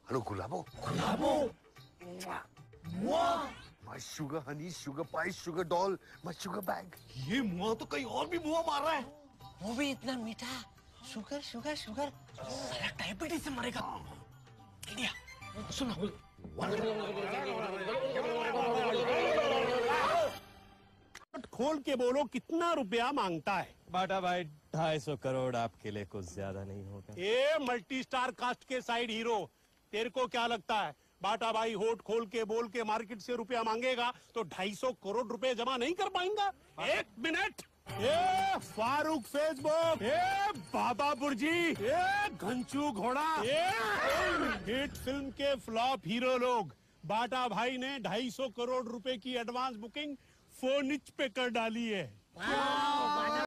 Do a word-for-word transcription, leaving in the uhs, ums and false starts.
Hello Gulabo. Gulabo. My sugar honey, sugar pie, sugar doll, my sugar bag. ये मुआ तो कहीं और भी मुआ मार रहा है। वो भी इतना मीठा। शुगर शुगर शुगर, साला डायबिटीज से मरेगा। इंडिया सुनो, खोल के बोलो कितना रुपया मांगता है? बाटा भाई ढाई सौ करोड़ आपके लिए कुछ ज्यादा नहीं होगा। ए मल्टी स्टार कास्ट के साइड हीरो, तेरे को क्या लगता है बाटा भाई होठ खोल के बोल के मार्केट से रुपया मांगेगा तो ढाई सौ करोड़ रुपए जमा नहीं कर पाएंगा? एक मिनट। ए फारूक फेसबुक, ए बाबा बुर्जी, ए घंचू घोड़ा, ए हिट फिल्म के फ्लॉप हीरो लोग, बाटा भाई ने ढाई सौ करोड़ रुपए की एडवांस बुकिंग फोनिच पे कर डाली है।